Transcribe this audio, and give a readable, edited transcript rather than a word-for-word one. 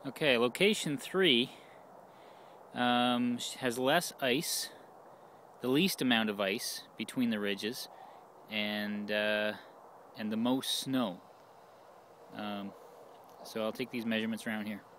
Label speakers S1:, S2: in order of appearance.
S1: Okay, location 3 has less ice, the least amount of ice between the ridges, and the most snow. So I'll take these measurements around here.